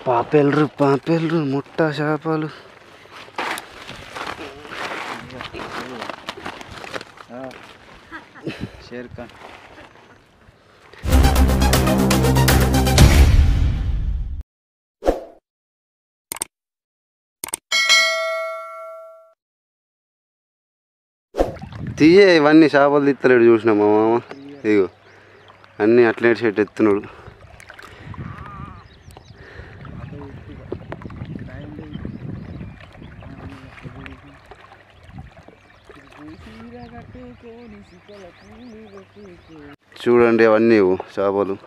పాపెల్రు ముట్ట చేపలు. షేర్ ఖాన్ తీయే ఇవన్నీ చేపలు తీస్తలేడు చూసినా మా మామ. ఇగో అన్నీ అట్లే చెట్టు ఎత్తున్నాడు. చూడండి అవన్నీ చేపలు.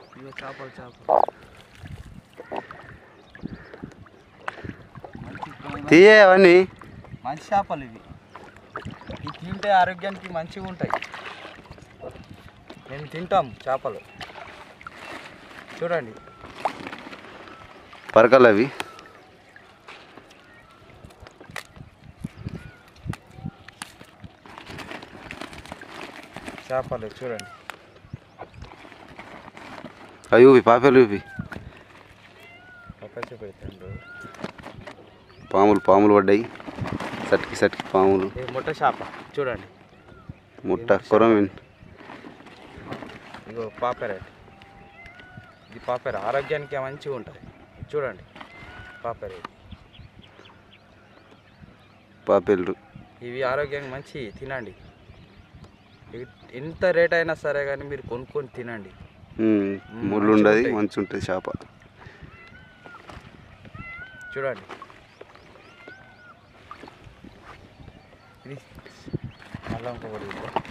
తీయే అవన్నీ మంచి చేపలు ఇవి. ఇవి తింటే ఆరోగ్యానికి మంచిగా ఉంటాయి. మేము తింటాం చేపలు. చూడండి పరకలు అవి. చేపలు చూడండి. అవి ఊపి పాపలు ఊపి. పాములు పడ్డాయి. సట్కి పాములు. ముట్ట చేప చూడండి. ముట్ట కొరమీన్. ఇగో పాపెరేట్. ఇది పాపెర ఆరోగ్యానికి మంచిగా ఉంటుంది. చూడండి పాపెరేట్. పాపెల్లు ఇవి ఆరోగ్యానికి మంచి. తినండి. ఎంత రేట్ అయినా సరే కానీ మీరు కొనుక్కొని తినండి. ముళ్ళు ఉండదు, మంచిగా ఉంటుంది చేప. చూడండి ఇది మళ్ళీ ఇంకొకటి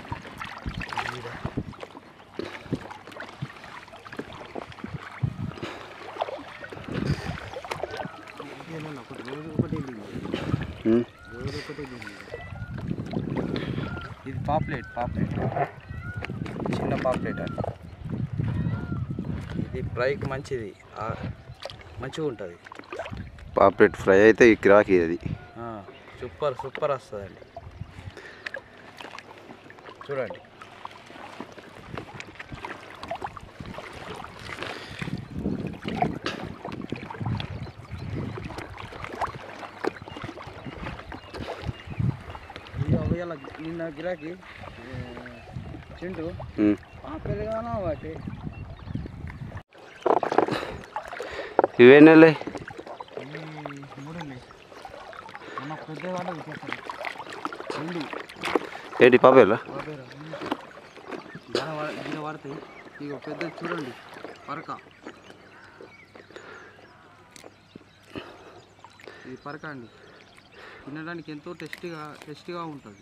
ఇది పాప్లెట్ చిన్న పాప్లెట్ అని. ఇది ఫ్రైకి మంచిది, మంచిగా ఉంటుంది. పాప్లెట్ ఫ్రై అయితే గిరాకీ అది. సూపర్ వస్తుందండి. చూడండి నిన్న గిరాకీ చింటూ పెరగానా వాటి ఇవేనలే 3 మన పెద్ద వాళ్ళ విచ్చేస్తారు. ఏంటి పాపేలా దీని పడతాయి. ఇక పెద్ద చూడండి పరక. ఇది పరక అండి. తినడానికి ఎంతో టేస్టీగా ఉంటుంది.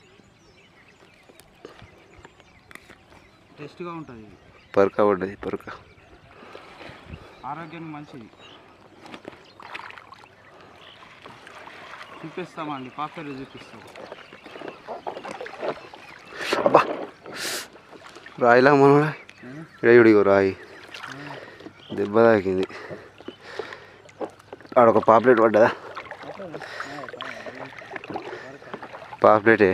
పరక పడ్డది. పరక ఆరోగ్యానికి మంచిది. చూపిస్తామండి, పాపేరు చూపిస్తాం. రాయిలా మనోడా రేయుడిగో రాయి దెబ్బ తాకింది. ఆడొక పాప్లెట్ పడ్డదా? పాప్లెటే.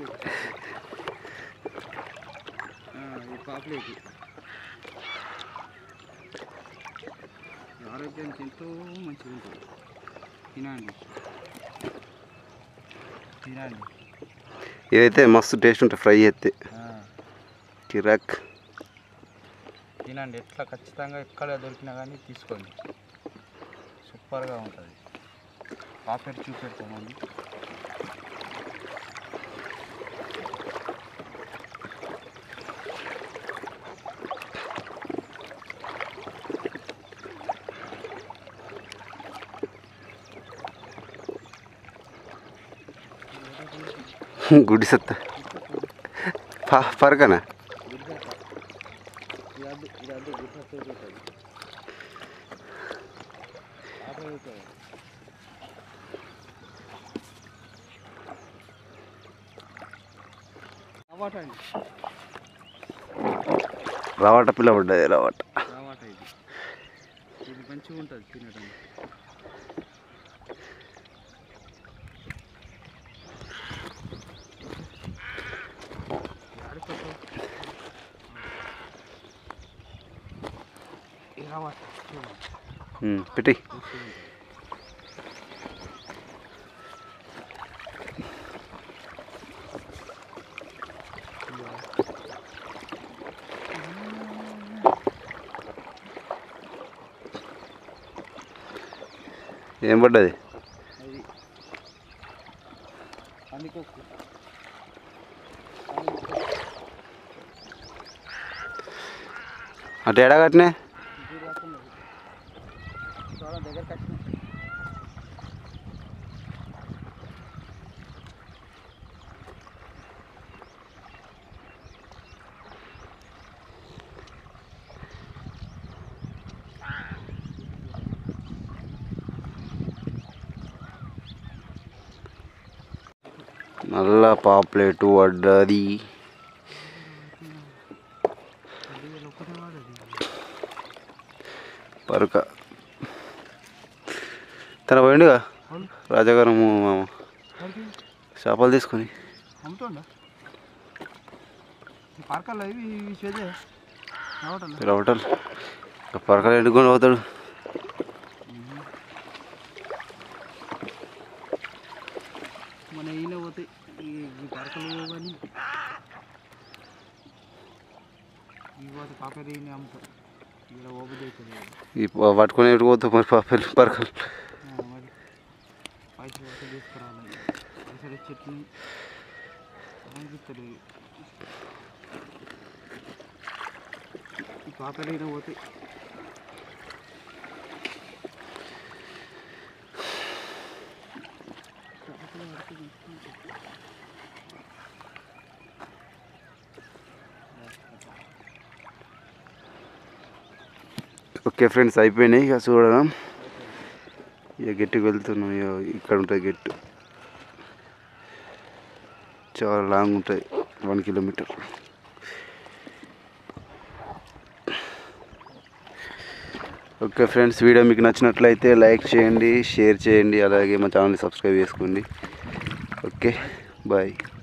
ఆరోగ్యానికి ఎంతో మంచిగా ఉంటుంది. తినండి. ఇదైతే మస్తు టేస్ట్ ఉంటుంది ఫ్రై చేస్తే. కిరాక్. తినండి. ఎట్లా ఖచ్చితంగా ఎక్కడ దొరికినా కానీ తీసుకోండి. సూపర్గా ఉంటుంది. పాపెట్ చూపెడతామండి. గుడి సత్తా పరకనా? రవాట పిల్ల పడ్డది. రవాట ఇది మంచిగా ఉంటుంది తినడానికి. పెట్టి ఏం పడ్డది? అది పందికొక్కు. అటు ఎడా కట్టినే దగ్గర కట్టిన. నల్ల పాప్లెట్ పడ్డది. పరక తన పోయిండుగా రాజాగారు మామ చేపలు తీసుకొని అమ్ముతుండ పార్కల్లో ఇవి చేదే హోటల్ పరకలు ఎండుకొని పోతాడు. మన ఈయన పోతాయి ఈ పార్కలు కానీ ఇవి పోతే పాపేరు ఈయన అమ్ముతారు. ఇలా ఓపెన్ అవుతుంది ఈ పట్టుకొని ఎటు పోతావు మరి పరకలు? మరి పైసలు వస్తే తీసుకురావాలి. పైసలు చట్నీ అనిపిస్తుంది. ఈ పాపేరు ఈయన పోతాయి. ఓకే ఫ్రెండ్స్, అయిపోయినాయి ఇక చూడడం. ఇక గట్టికి వెళ్తున్నాం. ఇక ఇక్కడ ఉంటుంది గట్టు, చాలా లాంగ్ ఉంటుంది, 1 కిలోమీటర్. ఓకే ఫ్రెండ్స్, వీడియో మీకు నచ్చినట్లయితే లైక్ చేయండి, షేర్ చేయండి, అలాగే మా ఛానల్ని సబ్స్క్రైబ్ చేసుకోండి. Okay bye.